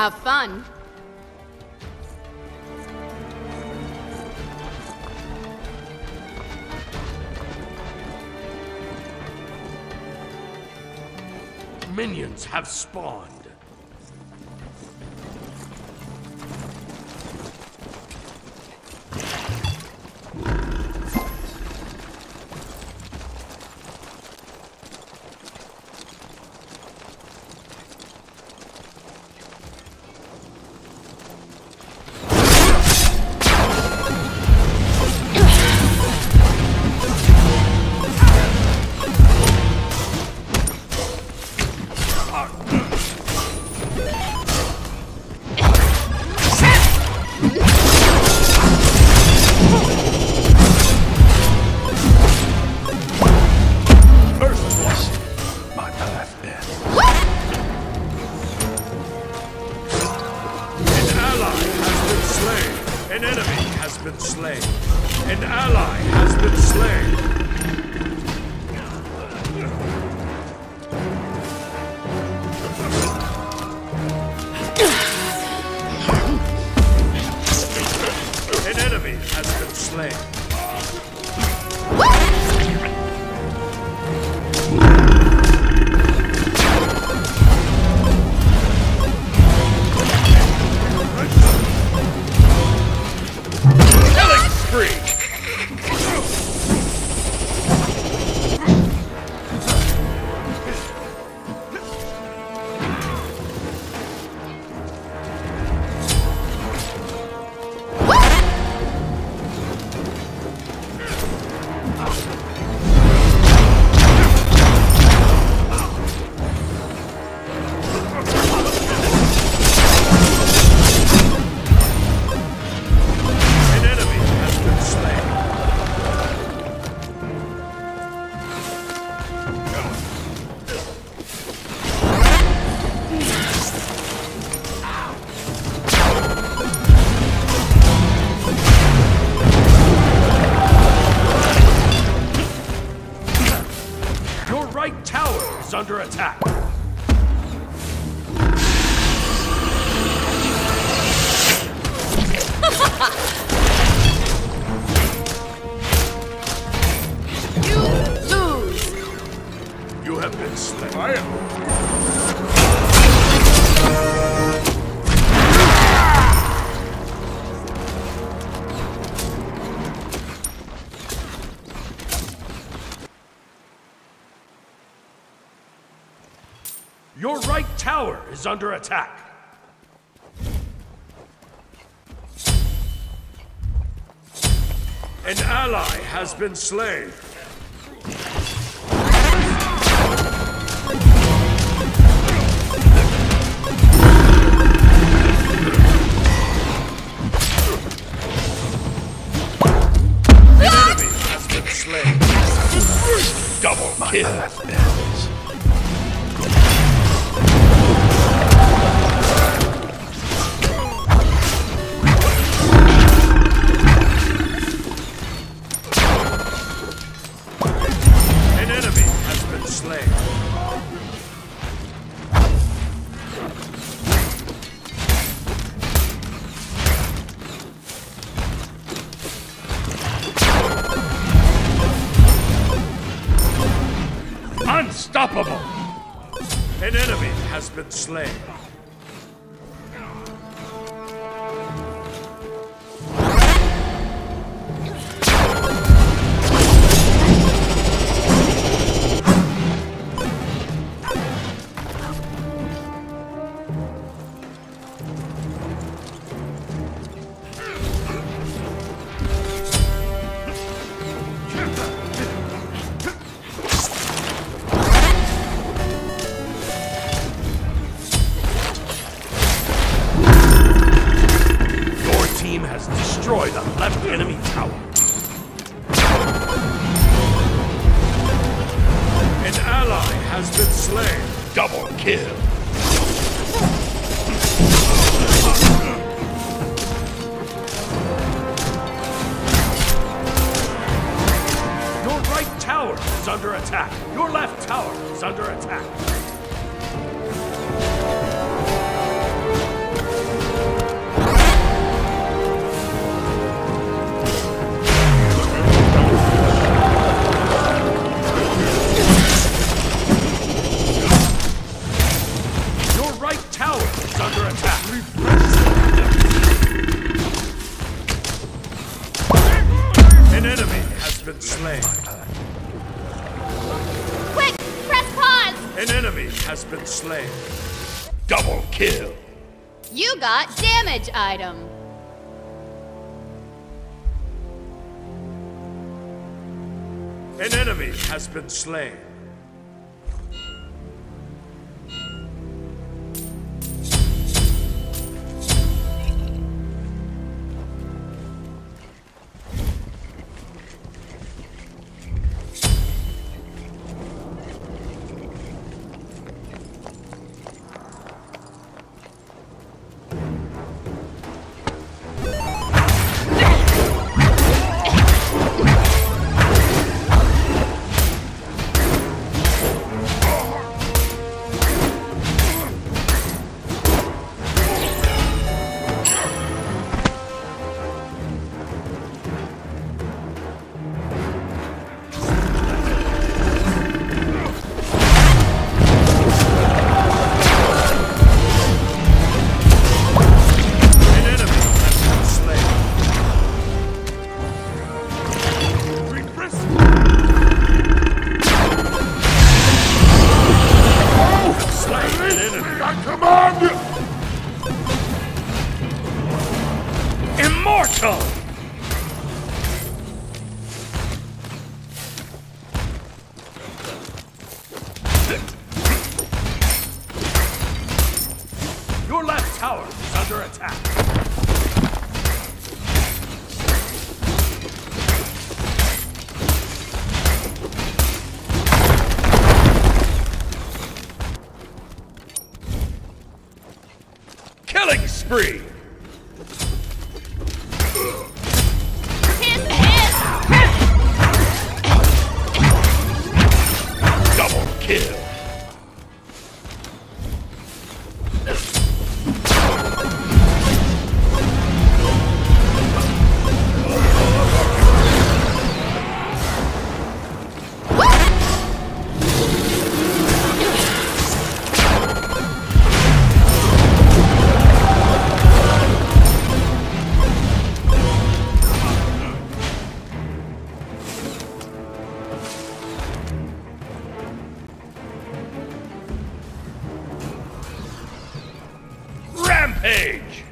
Have fun. Minions have spawned. Under attack. You lose. You have been slain. Your right tower is under attack. An ally has been slain. An enemy has been slain. Double kill. Unstoppable! An enemy has been slain. Destroy the left enemy tower. An ally has been slain. Double kill. Your right tower is under attack. Your left tower is under attack. An enemy has been slain. Double kill. You got damage item. An enemy has been slain. Immortal! Your left tower is under attack. Killing spree! Double kill! Rampage!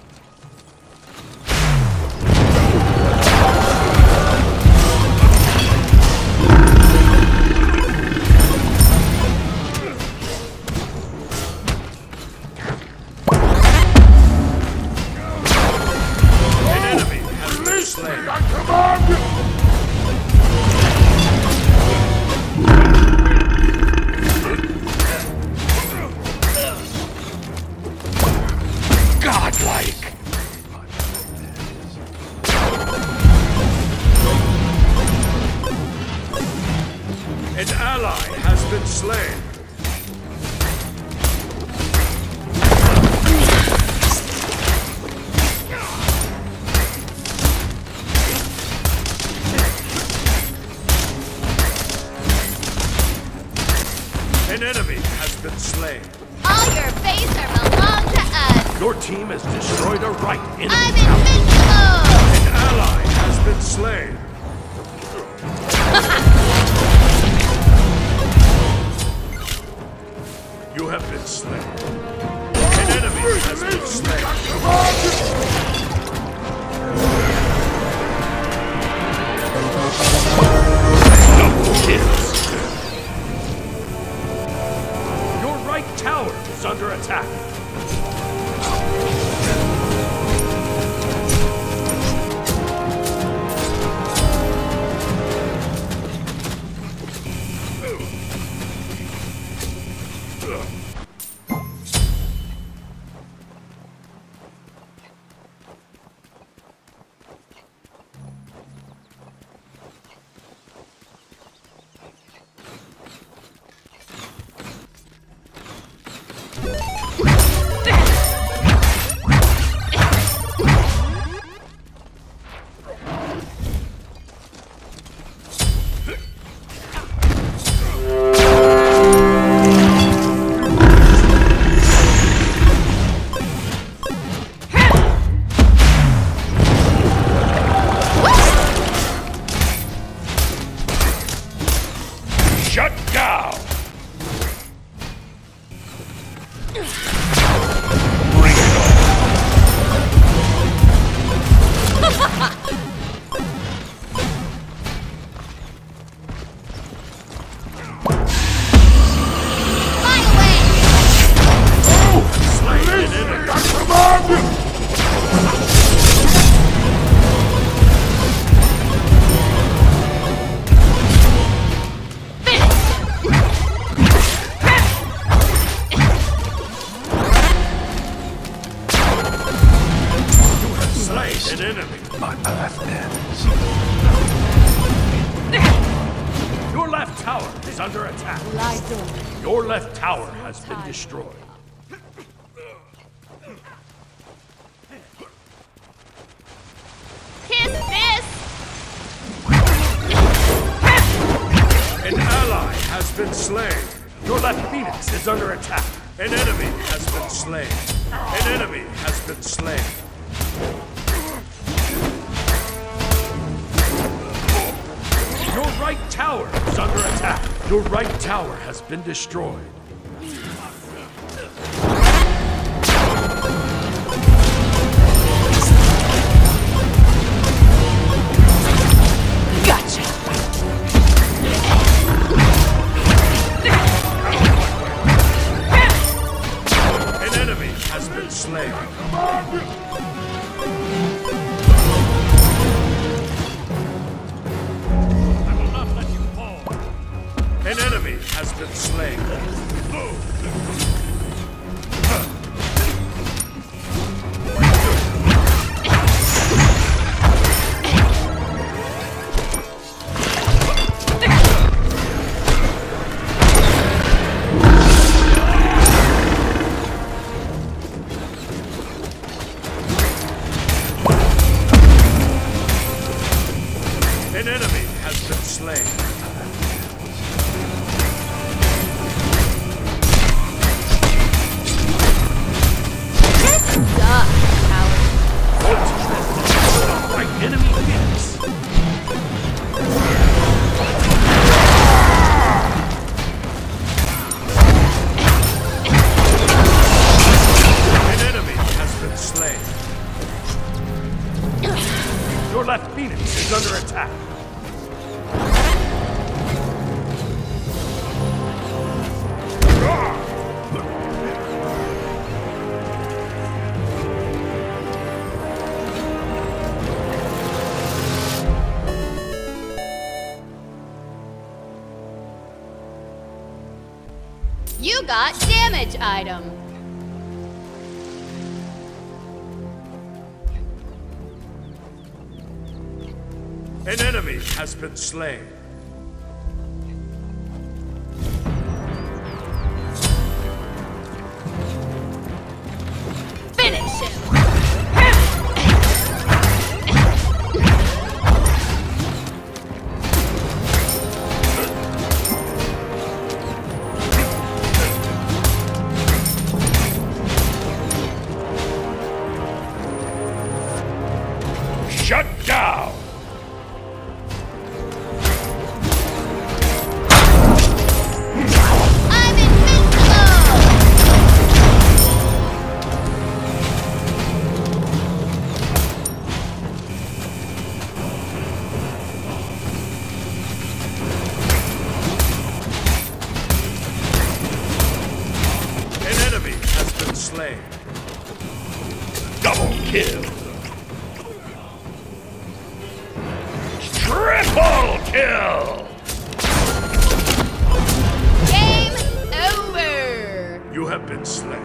An enemy has been slain. Godlike! An ally has been slain. An enemy has been slain. All your base are belong to us. Your team has destroyed a right enemy. I'm invincible! An ally has been slain. You have been slain. An enemy has been slain. Double kills. Your right tower is under attack. attack. Lie down. Your left tower has been destroyed. Kiss this! An ally has been slain. Your left Phoenix is under attack. An enemy has been slain. An enemy has been slain. Your right tower is under attack. Your right tower has been destroyed. Gotcha. An enemy has been slain. An enemy has been slain. An enemy has been slain. Right enemy Phoenix. An enemy has been slain. Your left Phoenix is under attack. You got damage item. An enemy has been slain. Finish him. Shut down! I'm invincible! An enemy has been slain. Double kill! Triple kill! Game over! You have been slain.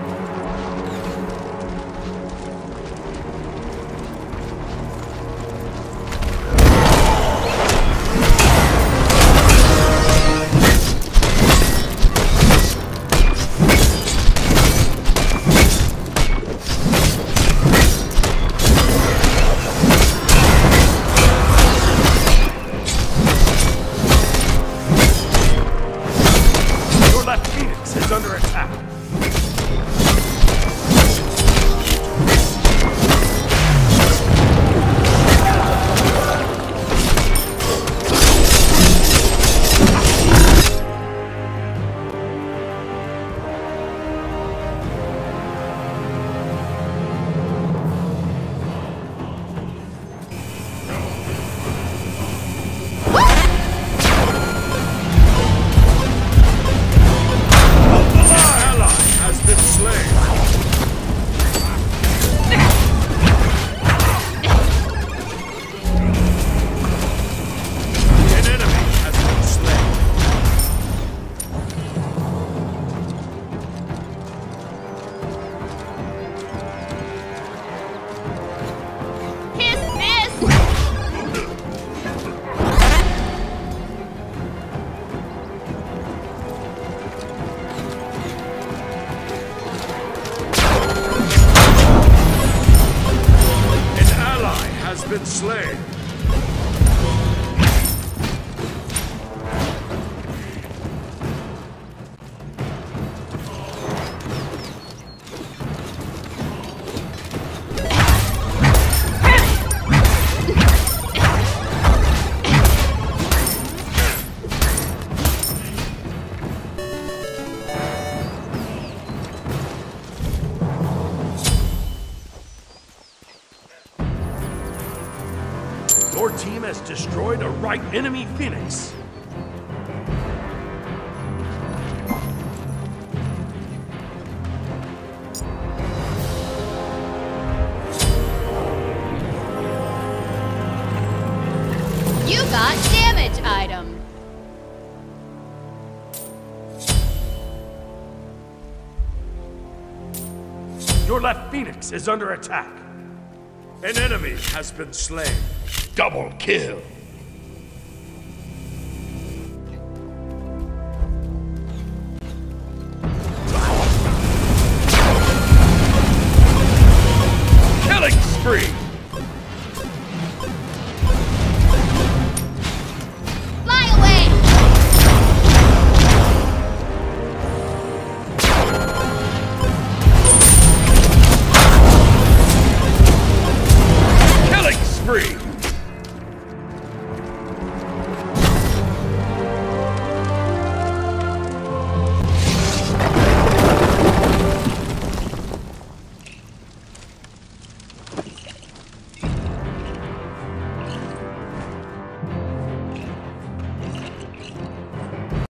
Your left Phoenix is under attack. Ally has destroyed a right enemy Phoenix. You got damage item. Your left Phoenix is under attack. An enemy has been slain. Double kill.